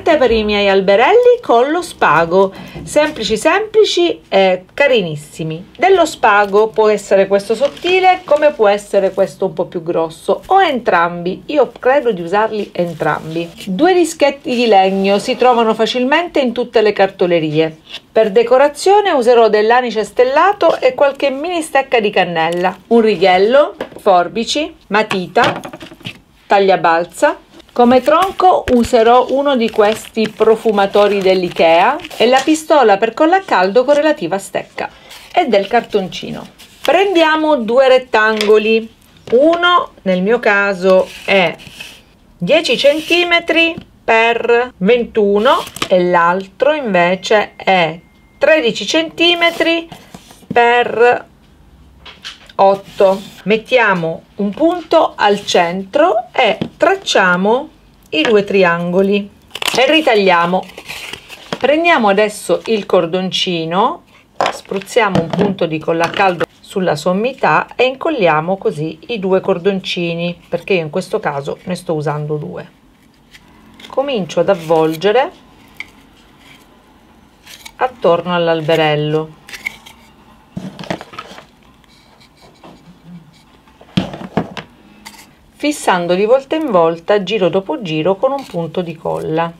ricette per i miei alberelli con lo spago, semplici e carinissimi. Dello spago può essere questo sottile come può essere questo un po' più grosso o entrambi, io credo di usarli entrambi. 2 dischetti di legno si trovano facilmente in tutte le cartolerie. Per decorazione userò dell'anice stellato e qualche mini stecca di cannella, un righello, forbici, matita, tagliabalza. Come tronco userò uno di questi profumatori dell'IKEA e la pistola per colla a caldo con relativa stecca e del cartoncino. Prendiamo 2 rettangoli, uno nel mio caso è 10 cm per 21 e l'altro invece è 13 cm per 8. Mettiamo un punto al centro e tracciamo i 2 triangoli e ritagliamo. Prendiamo adesso il cordoncino, spruzziamo un punto di colla a caldo sulla sommità e incolliamo così i 2 cordoncini, perché io in questo caso ne sto usando 2. Comincio ad avvolgere attorno all'alberello. Fissando di volta in volta, giro dopo giro, con un punto di colla.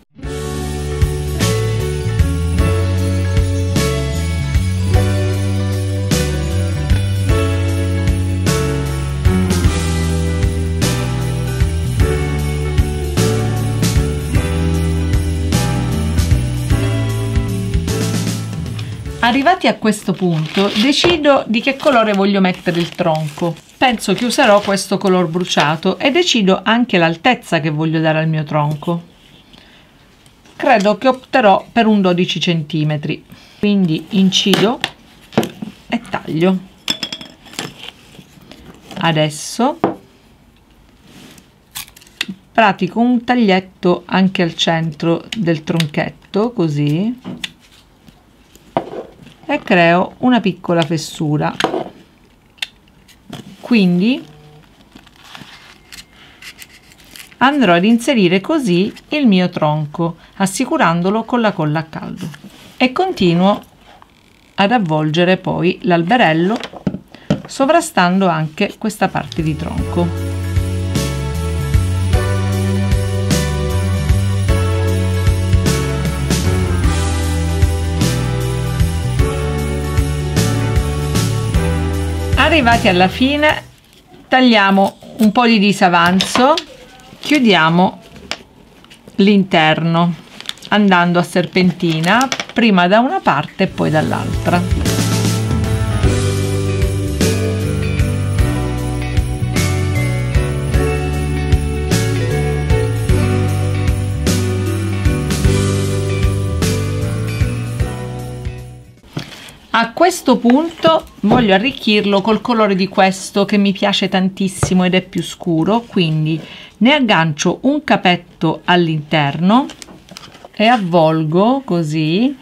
Arrivati a questo punto, decido di che colore voglio mettere il tronco. Penso che userò questo color bruciato e decido anche l'altezza che voglio dare al mio tronco. Credo che opterò per un 12 cm. Quindi incido e taglio. Adesso pratico un taglietto anche al centro del tronchetto, così, e creo una piccola fessura. Quindi andrò ad inserire così il mio tronco, assicurandolo con la colla a caldo, e continuo ad avvolgere poi l'alberello sovrastando anche questa parte di tronco. Arrivati alla fine, tagliamo un po' di disavanzo, chiudiamo l'interno andando a serpentina, prima da una parte e poi dall'altra. A questo punto voglio arricchirlo col colore di questo che mi piace tantissimo ed è più scuro, quindi ne aggancio un capetto all'interno e avvolgo così,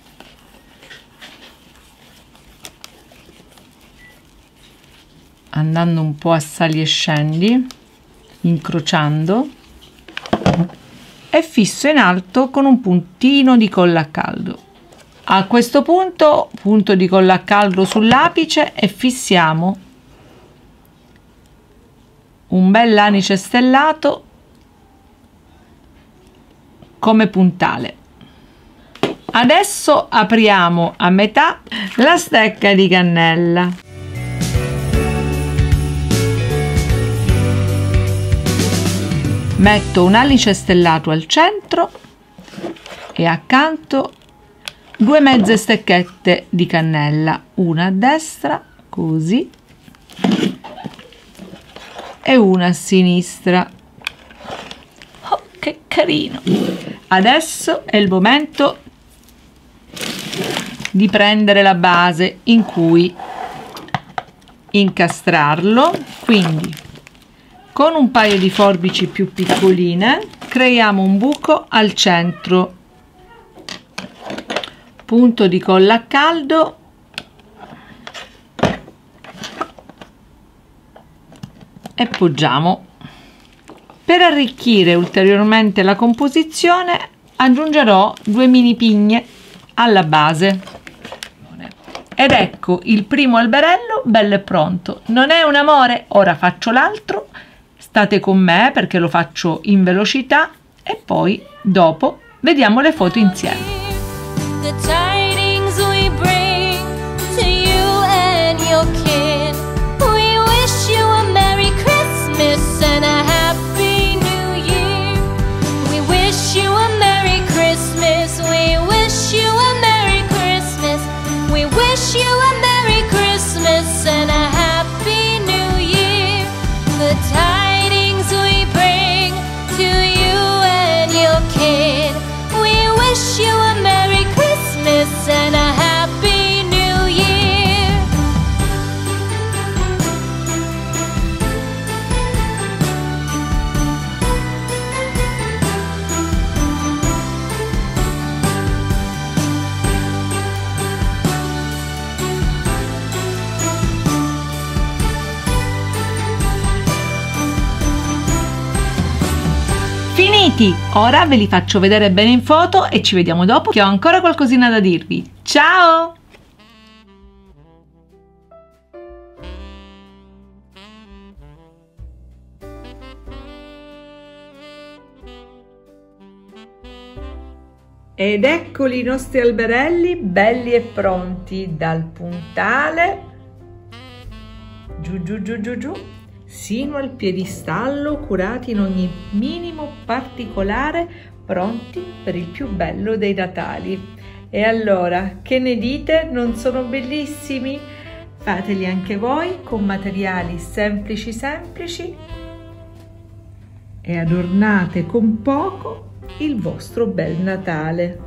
andando un po' a sali e scendi, incrociando, e fisso in alto con un puntino di colla a caldo. A questo punto, punto di colla a caldo sull'apice e fissiamo un bel anice stellato come puntale. Adesso apriamo a metà la stecca di cannella. Metto un anice stellato al centro e accanto 2 mezze stecchette di cannella, una a destra, così, e una a sinistra. Oh, che carino! Adesso è il momento di prendere la base in cui incastrarlo, quindi con un paio di forbici più piccoline creiamo un buco al centro, punto di colla a caldo e poggiamo. Per arricchire ulteriormente la composizione aggiungerò 2 mini pigne alla base. Ed ecco il primo alberello bello e pronto. Non è un amore? Ora faccio l'altro. State con me perché lo faccio in velocità e poi dopo vediamo le foto insieme. Finiti! Ora ve li faccio vedere bene in foto e ci vediamo dopo che ho ancora qualcosina da dirvi. Ciao! Ed eccoli i nostri alberelli belli e pronti dal puntale giù giù giù giù giù sino al piedistallo, curati in ogni minimo particolare, pronti per il più bello dei Natali. E allora, che ne dite? Non sono bellissimi? Fateli anche voi con materiali semplici semplici e adornate con poco il vostro bel Natale.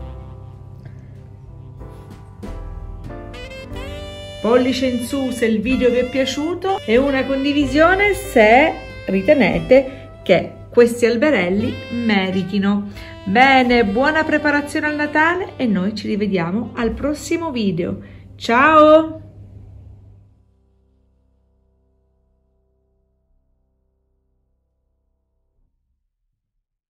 Pollice in su se il video vi è piaciuto e una condivisione se ritenete che questi alberelli meritino. Bene, buona preparazione al Natale e noi ci rivediamo al prossimo video. Ciao!